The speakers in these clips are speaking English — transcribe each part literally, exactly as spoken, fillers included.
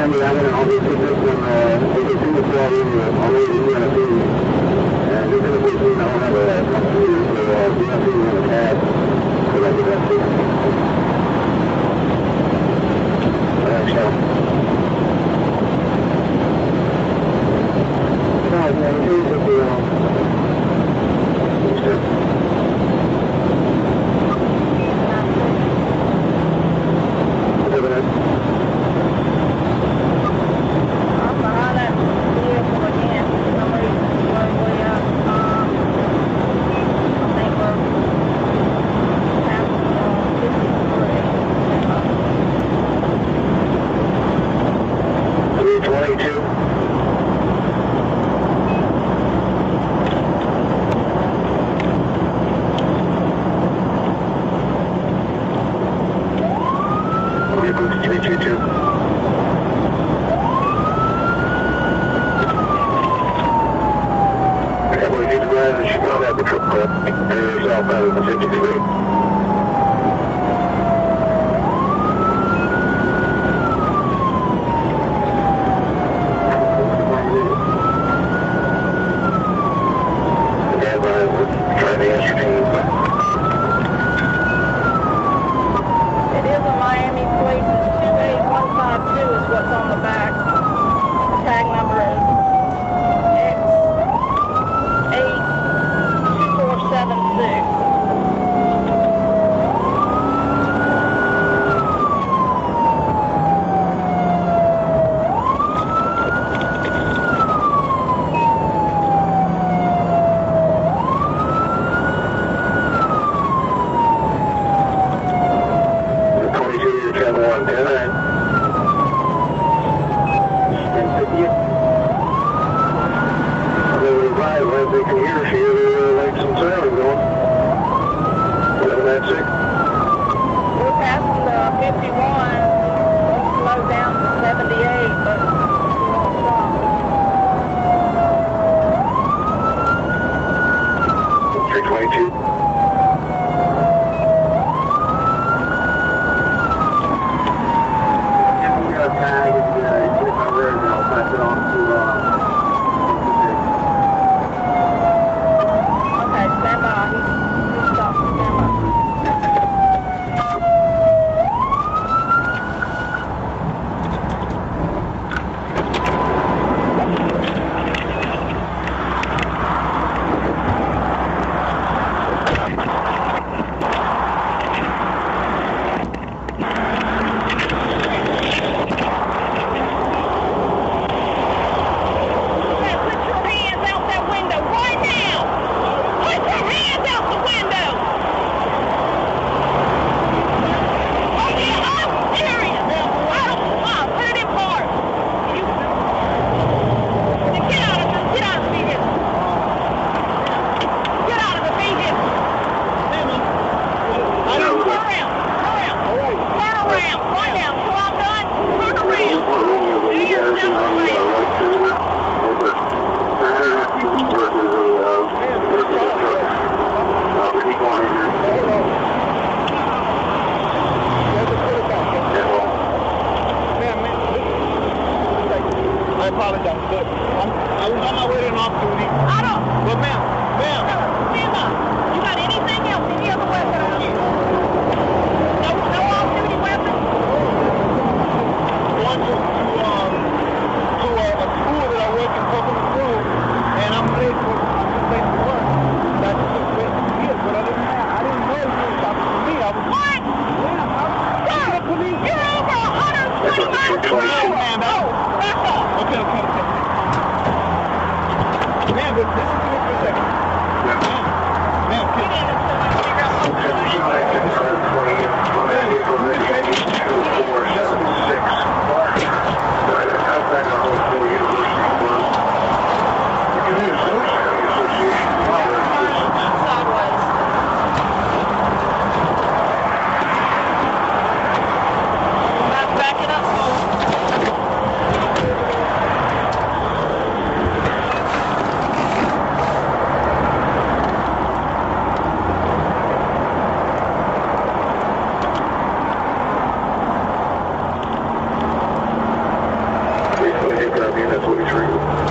and the other, obviously, this one, uh, they can see the floor in the, all the way to U N S C. And this is the person I don't have a computer, so, uh, U N S C on the tab, so that's the best thing. Alright, so. Alright, man, here's the deal. copy, that's forty-three.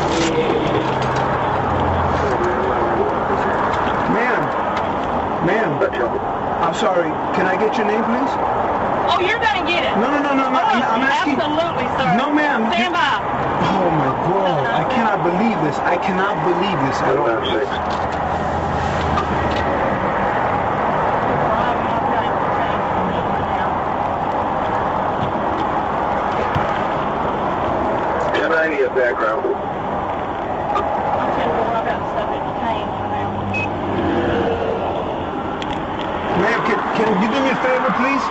Ma'am, ma'am, I'm sorry, can I get your name, please? Oh, you're gonna get it. No, no, no, no, no. I'm, I'm asking. Absolutely, sir. No, ma'am. Stand by. Oh my God! I cannot believe this. I cannot believe this at all. ten ninety at background. Ma'am, can, can you do me a favor, please?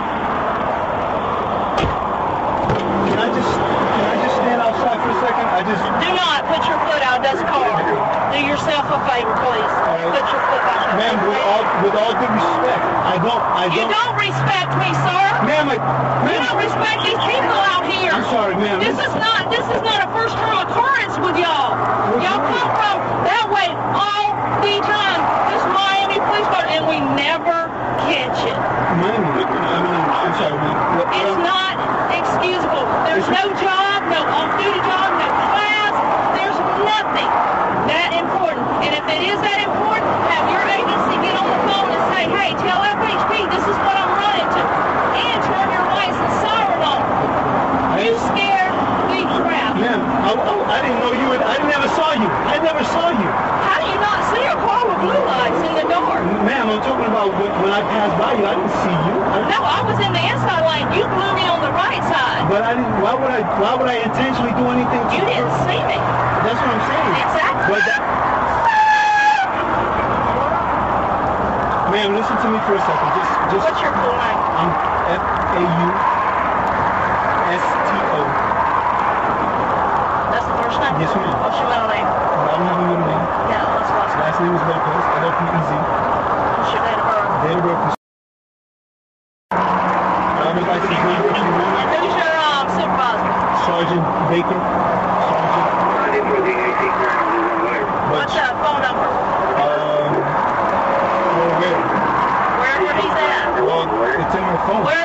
Can I just, can I just stand outside for a second? I just... Do not put your foot out of this car. Do yourself a favor, please. Right. Put your foot out. Ma'am, with all, with all due respect, I don't, I don't... You don't respect me, sir. Ma'am, I... You don't respect these people out here. I'm sorry, ma'am. This is not, this is not a first-time occurrence with y'all. Y'all come from that way all the time. This Miami Police Department, and we never catch it. Ma'am, I mean, I'm sorry, ma'am. It's not excusable. There's no job, no off-duty job, no class. There's nothing that important. And if it is that important, have your agency get on the phone and say, hey, tell F H P this is what I'm running to. And turn your lights and siren on. You scared the crap. Ma'am, I, I, I didn't know you would, I never saw you. I never saw you. How do you not see a car with blue lights in the dark? Ma'am, I'm talking about when, when I passed by you, I didn't see you. I, No, I was in the inside lane. You blew me on the right side. But I didn't, why would I, why would I intentionally do anything to You didn't see me. That's what I'm saying. Exactly. But that, ma'am, listen to me for a second. Just, just. What's your full name? I'm F A U S T O. That's the first name? Yes, ma'am. What's your middle name? I don't have a middle name. Yeah, what's last name? Last name is Lopez, L O P E Z. What's your date of birth? Date of birth is... Driver's license number if you want. And who's your um, supervisor? Sergeant Baker. Sergeant. What's the phone number? Um, well, where? Wherever he's at. Well, it's in my phone. Where?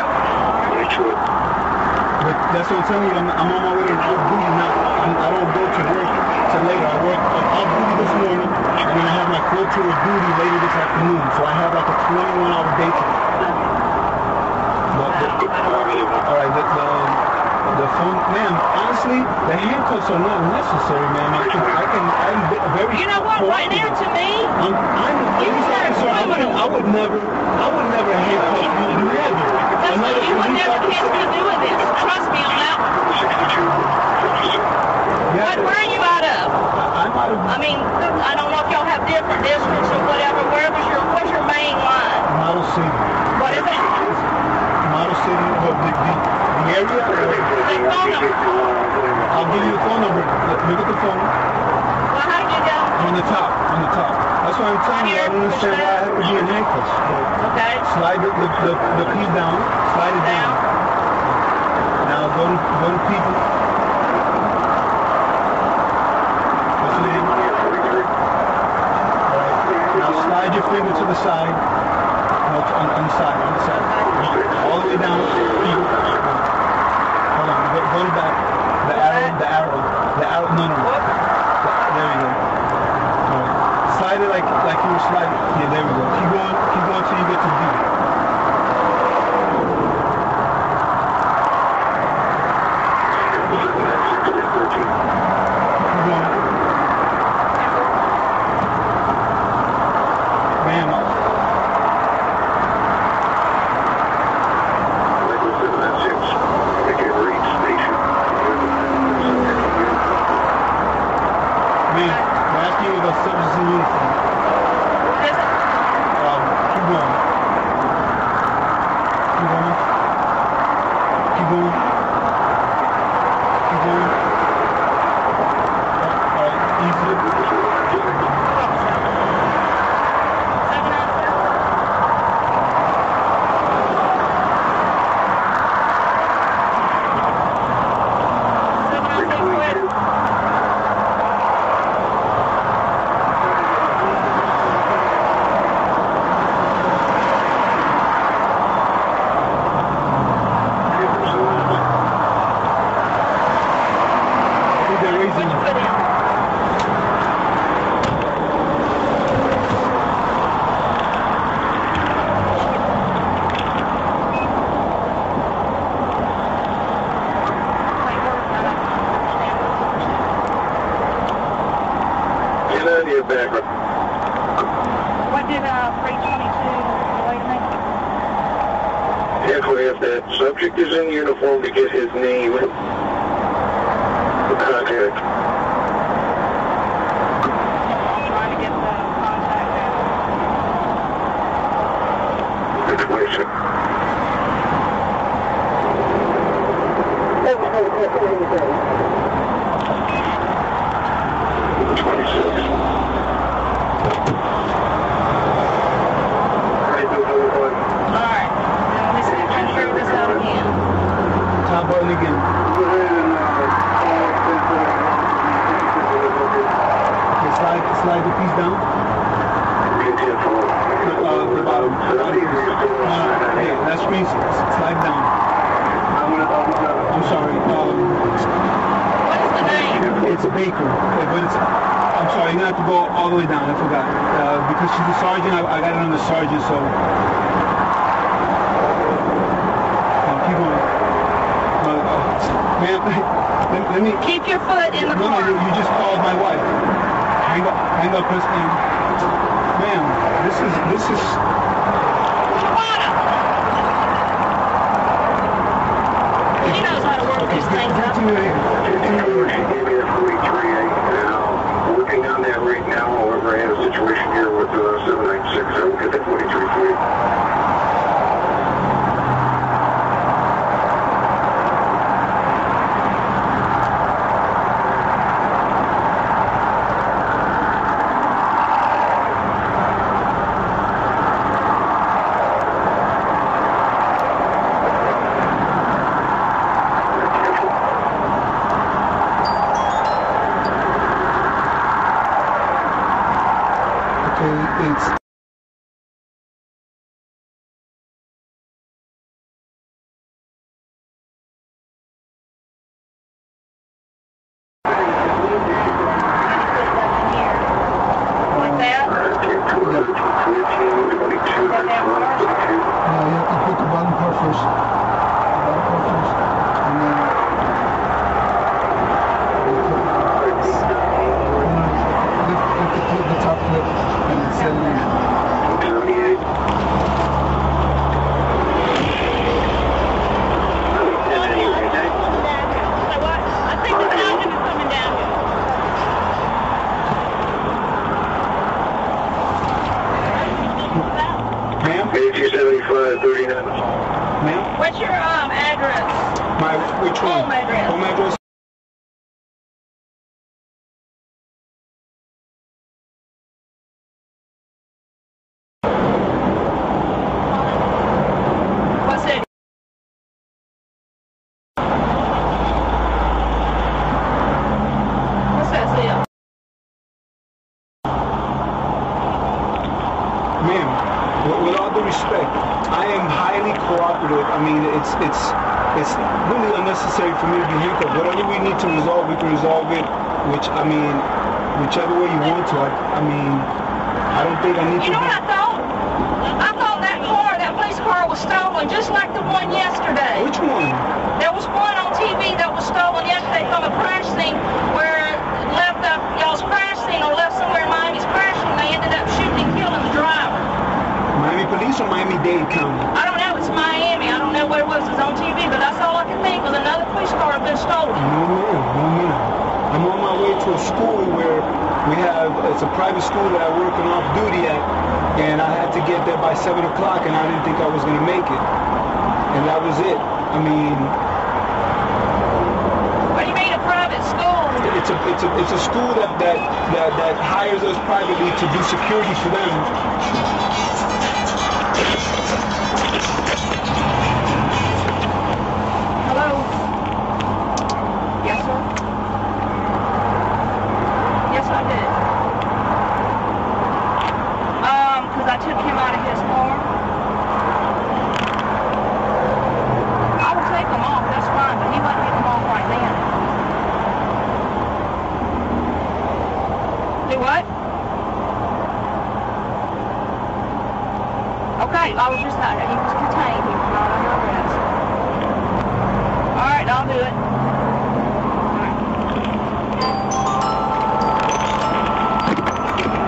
But that's what I'm telling you. I'm, I'm on my way to off duty now. I'm, I don't go to work till later. I work off duty this morning, and then I have my full tour of duty later this afternoon. So I have like a twenty-one hour day trip. But the, all right, the, the, the phone, ma'am, honestly, the handcuffs are not necessary, ma'am. I can, I can, I'm very... You know what, right now to me, I'm, I'm a police officer. I would, I would never, I would never handcuff you, never. that's what you would never catch me doing this. Trust me on that one. Yeah, What, where are you out of? I, I'm out of... I mean, I don't know if y'all have different districts or whatever. Where was your, what's your main line? Model City. What is it? Model City, but the, the, the area... The phone number. I'll give you the phone number. Look at the phone. Well, how did you go? On the top, on the top. That's why I'm telling you, I don't understand why I have to be in handcuffs. Okay. Slide the, the, the, the piece down, slide it down. Now go to, go to people. What's your name? Alright. Now slide your finger to the side. No, on, on the side, on the side. All the way down. People. Hold on, go, go to back. The arrow, the arrow, the arrow, no, no, no. The, there you go. Alright. Slide it like, like you were sliding. Yeah, there we go. Keep going, keep going till you get to B. good background. What did uh, three twenty-two relay to me? If, if that subject is in uniform, to get his name, the contact. I'm trying to get the contact there. Situation. twenty-six. Alright, now let me see if I can figure this out again. Top button again. Okay, slide, slide the piece down. Uh, the bottom. Uh, hey, that's screen six. Slide down. I'm sorry. Um, What is the name? it's Baker, but it's. I'm sorry. You're gonna have to go all the way down. I forgot. Uh, because she's a sergeant, I, I got it on the sergeant, so. Uh, keep going. Uh, uh, ma'am, let, let me. Keep your foot in the No, no, car. you just called my wife. Hang up, hang up, Miss Ma'am. Ma'am, this is, this is. Tawana! She knows how to work Okay, these things up. continue here. Continue She here. gave me a forty-three eight, and I'm working on that right now. However, I had a situation here with uh, seven ninety-six. I will get that forty-three for you. Okay, it's. Like that. fourteen, twenty-two, That down first. No, you have to put the bottom part first. The bottom part first. And then. Lift, lift the, clip, the top clip and then set it in. seventy-eight. So what? I think the captain is coming down here. Ma'am? eighty seventy-five thirty-nine. Ma'am? What's your um address? My, which one? Home address. Home address? What's it? What's that zip? Ma'am, with, with all due respect, I am highly cooperative. I mean, it's it's it's really unnecessary for me to be handcuffed. Whatever we need to resolve, we can resolve it. Which I mean, whichever way you want to. I, I mean, I don't think I need You to know be. what I thought? I thought that car, that police car was stolen, just like the one yesterday. Which one? There was one on T V that was stolen yesterday from a crash scene where it left up y'all's crash scene or left somewhere in Miami's crash scene. They ended up shooting and killing the driver. Miami Police or Miami-Dade County? I don't know. It's Miami. I don't know what it was. It was on T V, but that's all I could think was another police car had been stolen. No ma'am, no ma'am. I'm on my way to a school where we have, it's a private school that I work on off duty at, and I had to get there by seven o'clock, and I didn't think I was going to make it. And that was it. I mean, What do you mean a private school? it's a it's a it's a school that that that, that hires us privately to do security for them. Hello? Yes, sir? Yes, I did. Um, because I took him out of his car. I will take him off, that's fine, but he wasn't getting him off right then. Do what? Okay, I was just, uh, he was contained, he was not under arrest. All right, I'll do it. All right.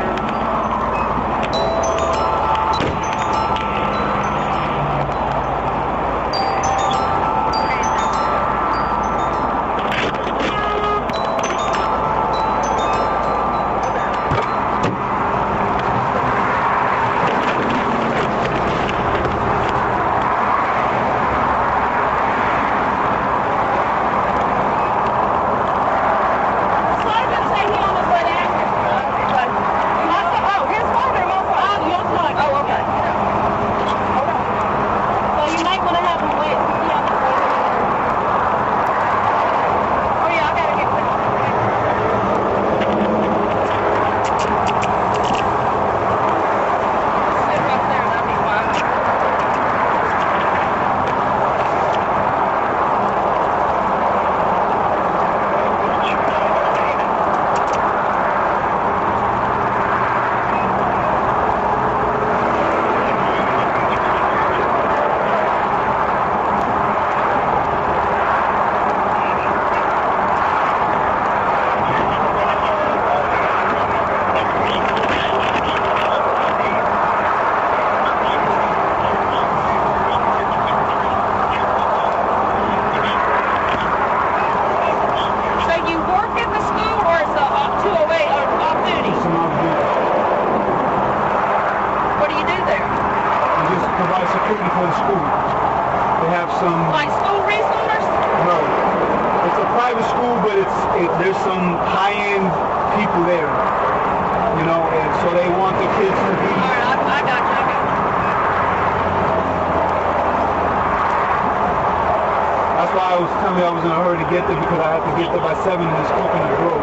private school, but it's it, there's some high-end people there, you know, and so they want the kids to be. All right, I, I got you. I got you. That's why I was telling you I was in a hurry to get there because I had to get there by seven in this Coconut Grove.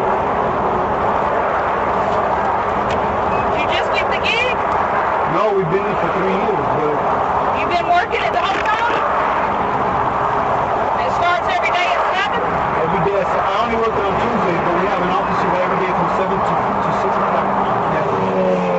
Did you just get the gig? No, we've been there for three years, but You've been working at the hotel? It starts every day at seven? every day, I only work on Tuesdays, but we have an office here every day from seven to, to six o'clock. Yes.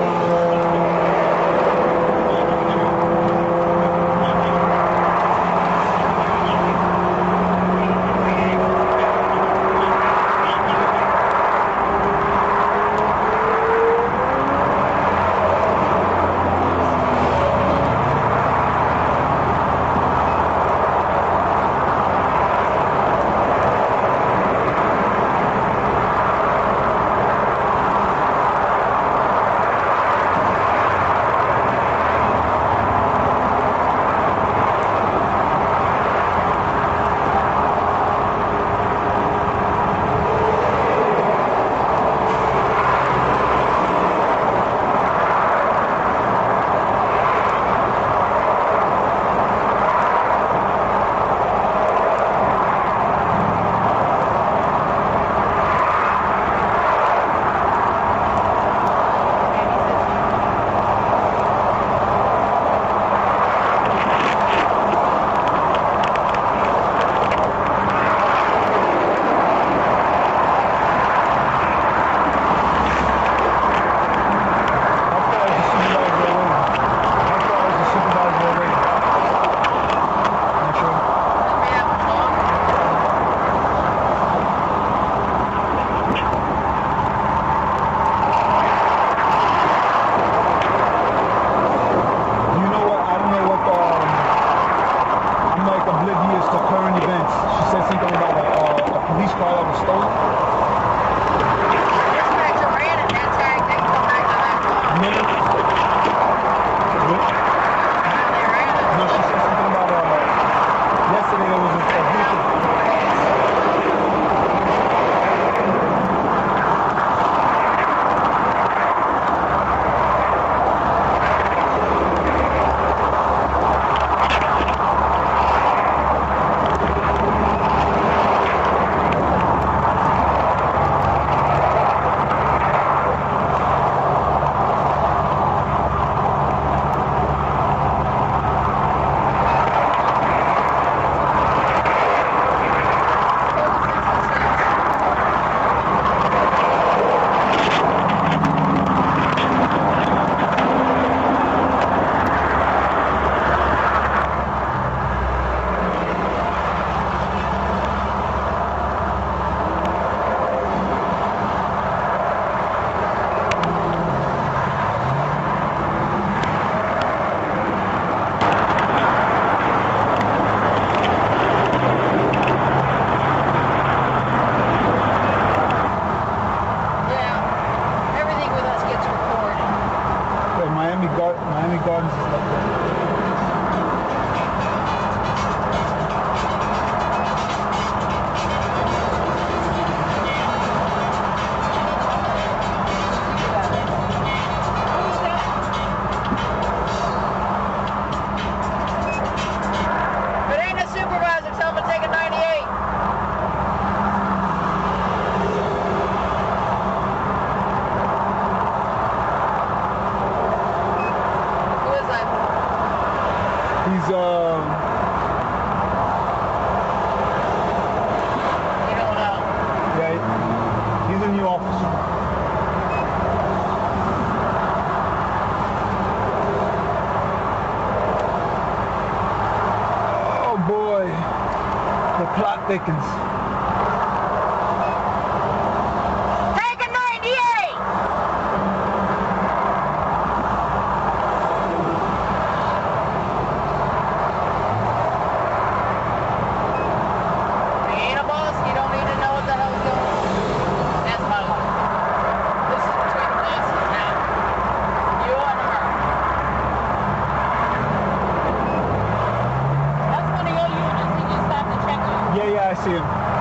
He's, um... You don't know. Yeah, he's a new officer. Oh boy, the plot thickens. Take a ninety-eight! You ain't a boss, you don't need to know what the hell's going on. That's my life. This is between the bosses now. You and her. That's one of your units. He just stopped to check you. Yeah, yeah, I see him.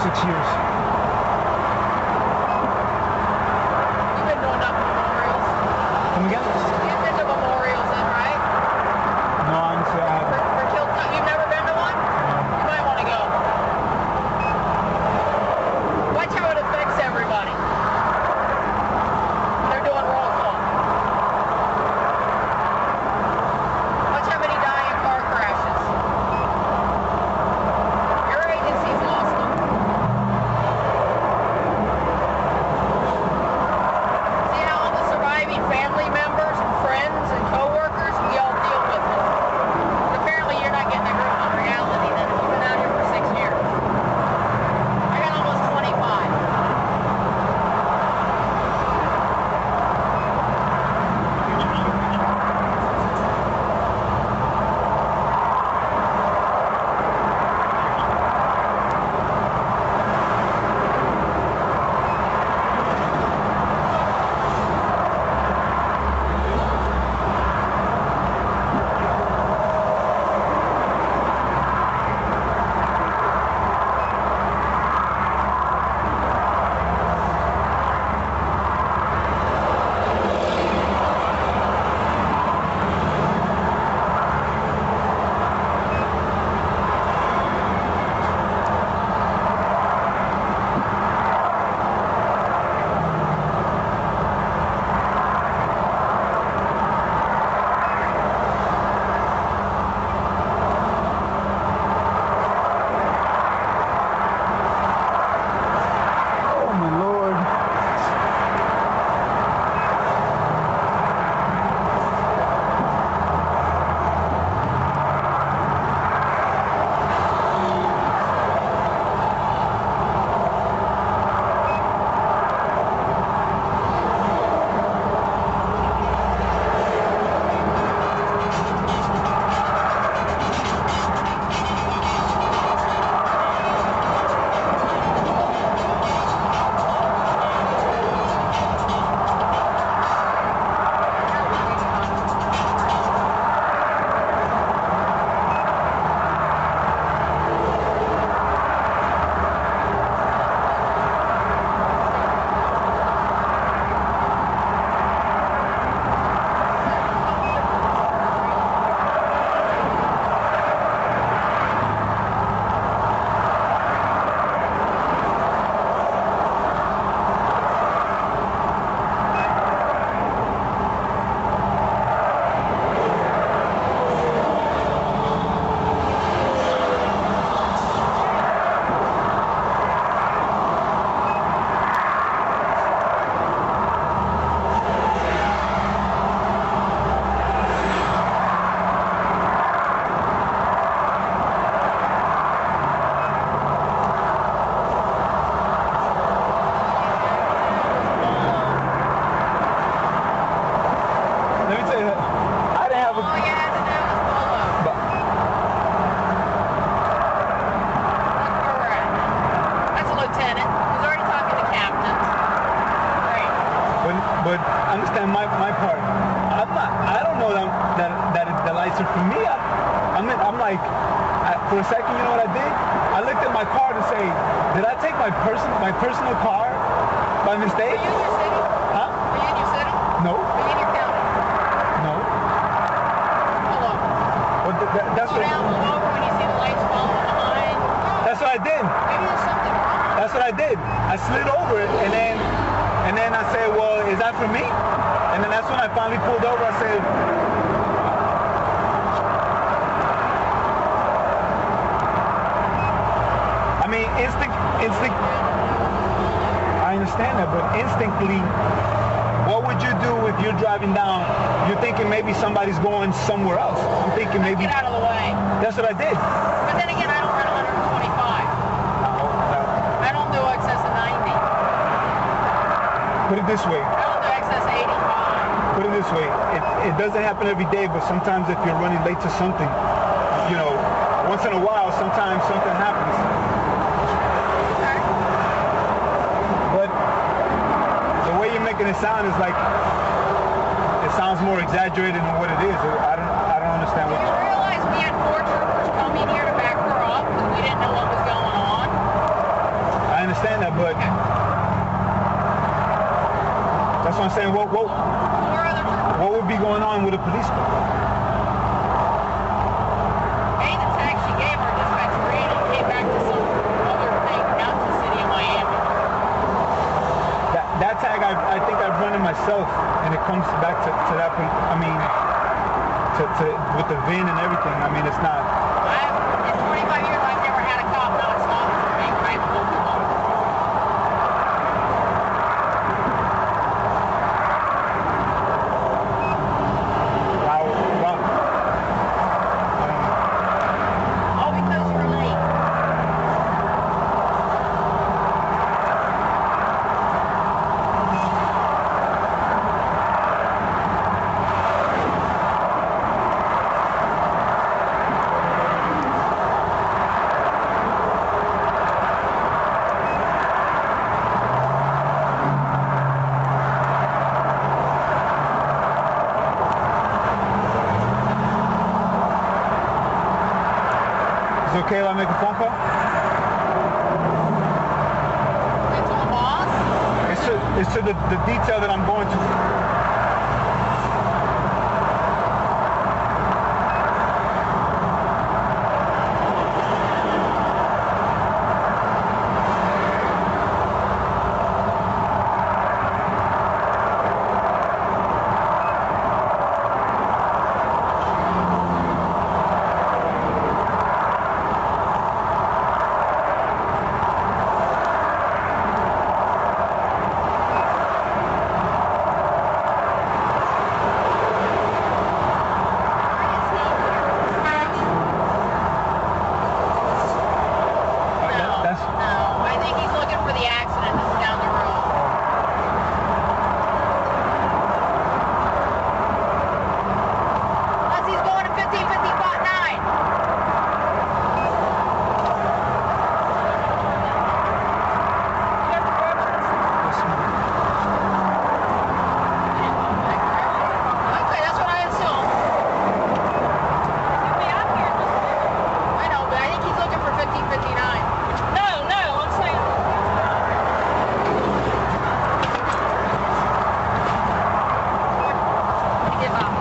six years. You've been doing enough memorials. Come again? You've been to memorials then, right? No, honestly, I For, haven't. for killed, you've never been to one? You might want to go. Watch how it affects everybody. They're doing roll call. Watch how many die in car crashes. Your agency's lost them. See how all the surviving family members and friends and co-workers, we all deal with it. Apparently you're not getting a grip on reality then. You've been out here for six years. I got almost twenty-five. Oh my Lord. Let me tell you, I didn't have a. All you had to do was pull over. But, Correct. That's a lieutenant. He's already talking to captains. Great. but, but understand my, my part. I'm not. I don't know that that that it, the lights are for me. I, I mean, I'm like, I, for a second, you know what I did? I looked at my car to say, did I take my person my personal car by Are mistake? you in your city? Huh? Are you in your city? No, Are you in your county? no. Pull over. But th- th- that's Slow what down, pull over when you see the lights following behind. that's what I did. Maybe there's something wrong. That's what I did. I slid over it, and then and then I said, well, is that for me? And then that's when I finally pulled over. I said, I mean, instinct, instinct. I understand that, but instinctively, what would you do if you're driving down? You're thinking maybe somebody's going somewhere else. I'm thinking maybe. Get out of the way. That's what I did. But then again, I don't run one twenty-five. I don't do excess of ninety. Put it this way. I don't do excess of eighty-five. Put it this way. It, it doesn't happen every day, but sometimes if you're running late to something, you know, once in a while, sometimes something happens. Okay. But the way you're making it sound is like it sounds more exaggerated than what it is. I don't, I don't understand Do what. you realize we had four troopers coming here to back her up because we didn't know what was going on? I understand that, but that's what I'm saying. What what Four other troopers. what would be going on with a police car? Hey, the tag she gave her dispatch ran and came back to some other thing out to the city of Miami. That that tag I I think I've run it myself, and it comes back to to that. pol- I mean, to to with the V I N and everything. I mean, it's not. I've, in twenty-five years, I've never had a cop not stop for me when I pulled them over. Wow, wow. Um, All because you were late. Is it okay if I make a phone call? It's on boss. It's to, it's to the, the detail that I'm going to. No, That's no. I think he's looking for the accident that's down the road. Unless he's going to fifteen fifty-nine. You got the reference? Okay, that's what I assume. I know, but I think he's looking for fifteen fifty-nine. No, no, I'm saying. Give up.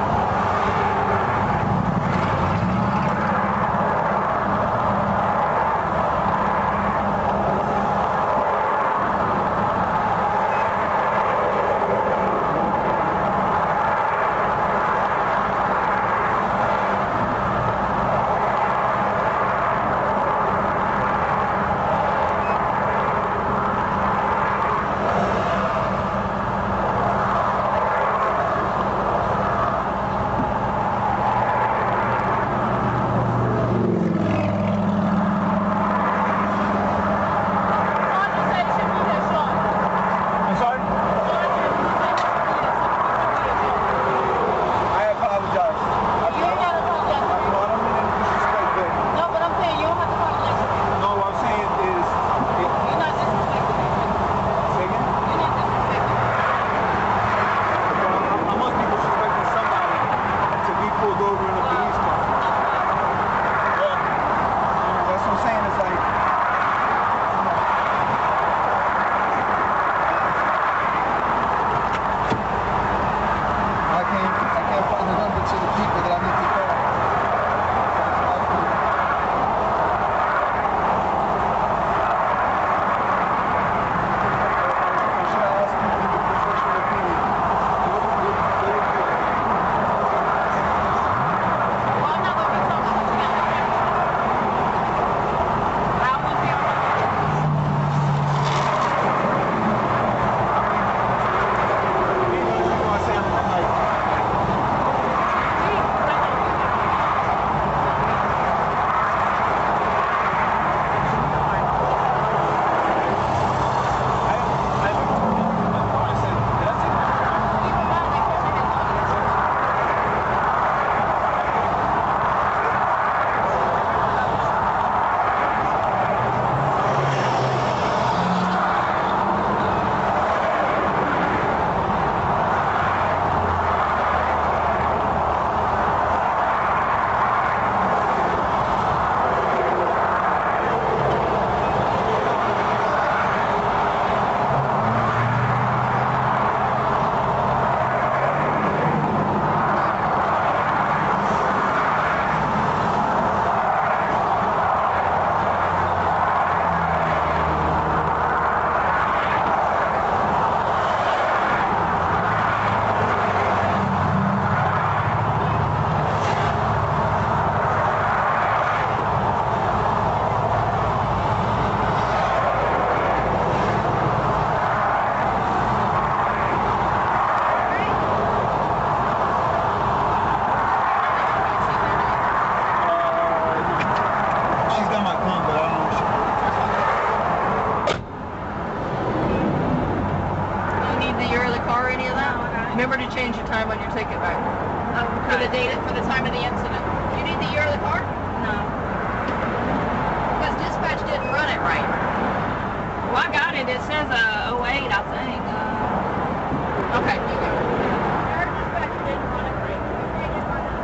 your ticket back. Okay. For the date, for the time of the incident. Do you need the year of the car? No. Because dispatch didn't run it right. Well, I got it. It says uh, oh eight, I think. Uh, Okay, you got it. Our dispatch didn't run it right. They didn't run it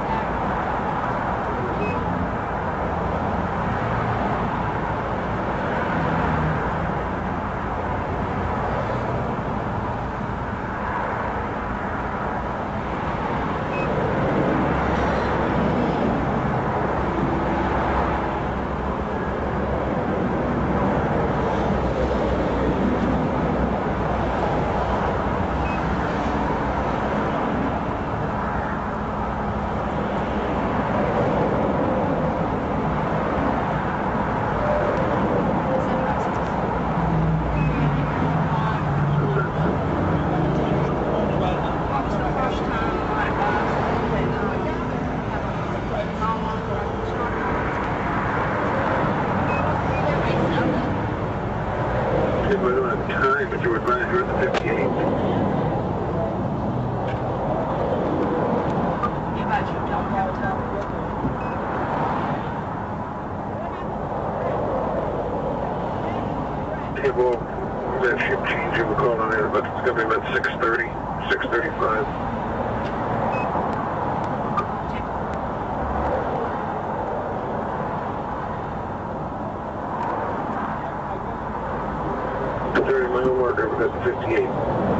Time, but you were glad you were at the fifty-eight. You bet you don't have time. Okay, well, that ship change you were calling on there, but it's going to be about six thirty, six thirty-five. thirty mile marker, but that's fifty-eight.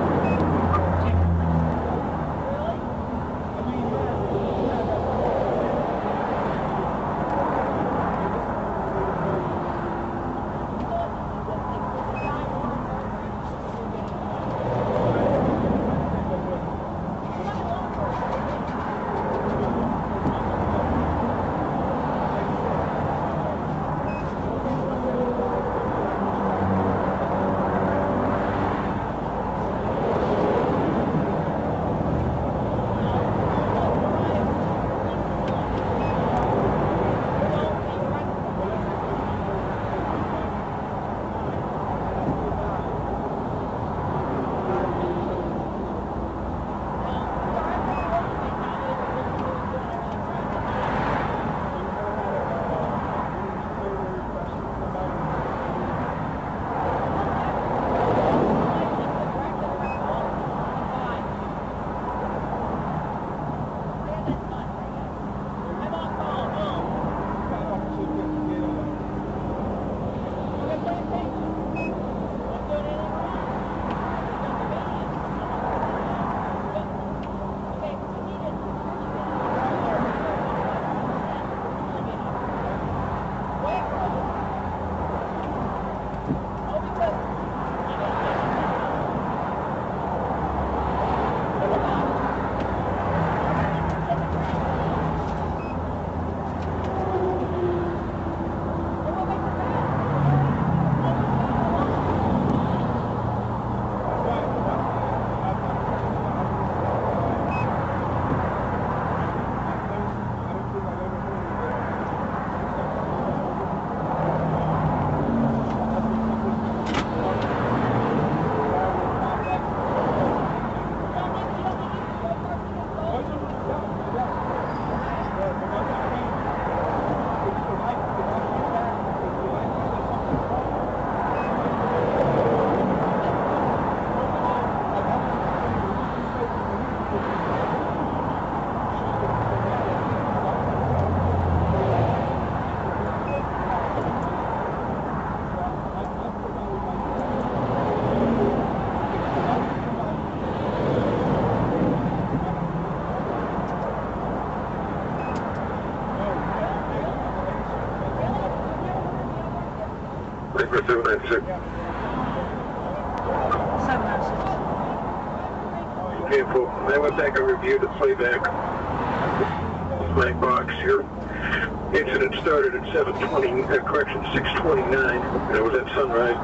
Paper seven nine six. seven nine six. Okay, well, I went back and reviewed the playback. My box here. Incident started at seven twenty, uh, correction, six twenty-nine. That was at sunrise.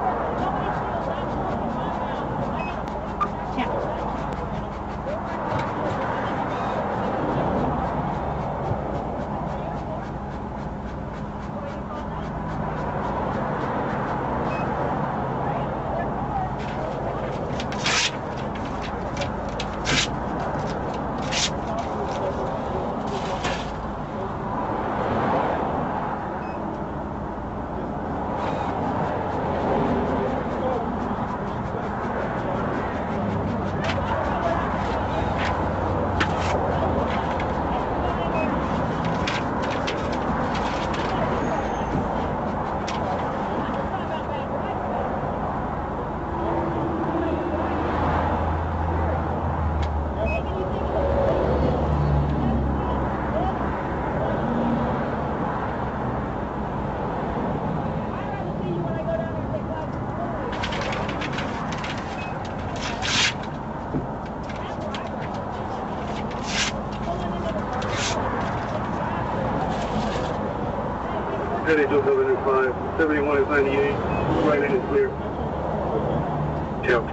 Heading to seven five. seventy-one is ninety-eight. Right in is clear. Yep.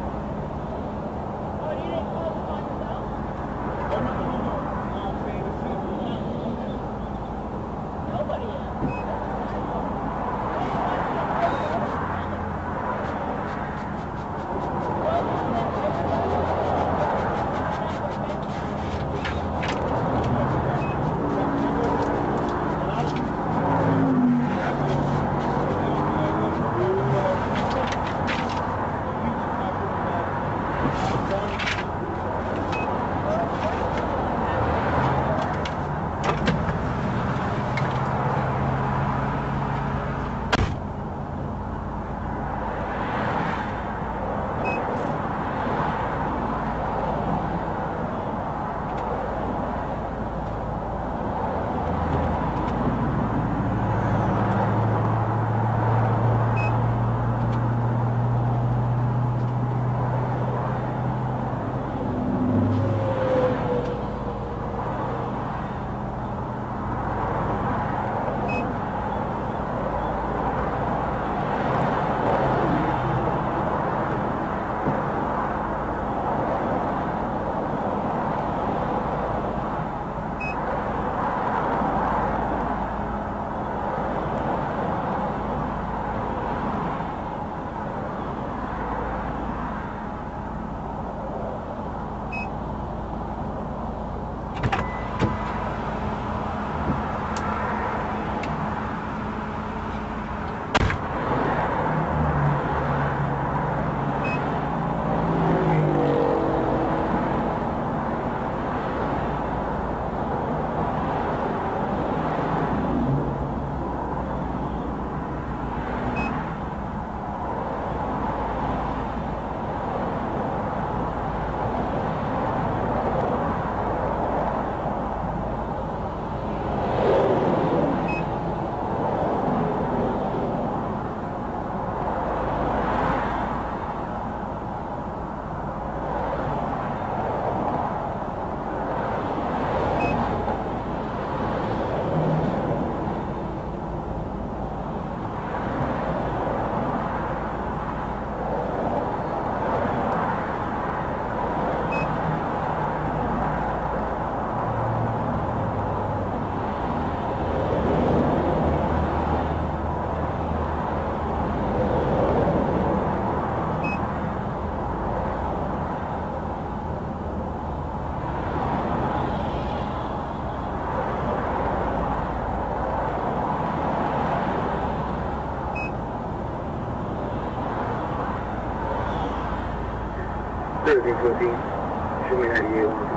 thirteen fourteen, show me ninety-eight.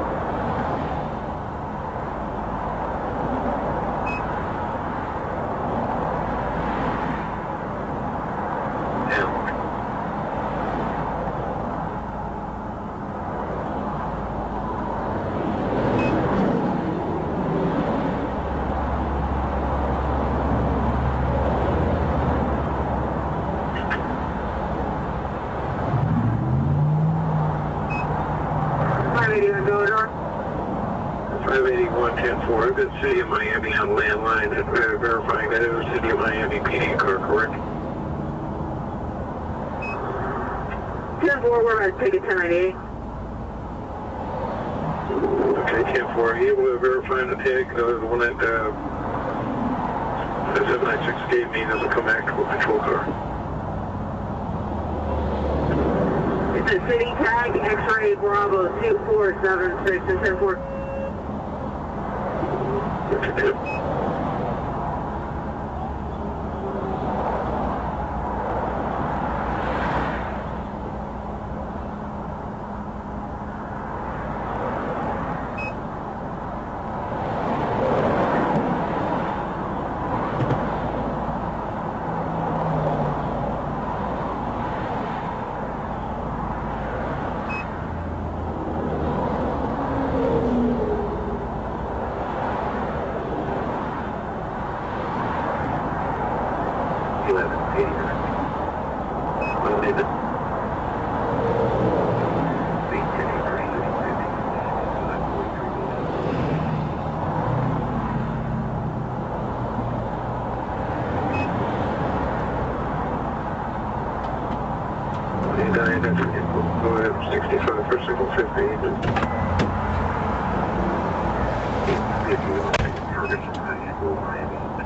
five eighty-one ten four, I've been City of Miami on landline and uh, verifying that it was City of Miami P D car, correct? ten four, we're at ticket ten ninety-eight. Okay, ten four, are you able to verify the tag, uh, the one that uh, the seven nine six gave me doesn't come back to a patrol car? It's a city tag, X-ray Bravo two four seven six and ten four. If you want to take a Ferguson, you go Miami.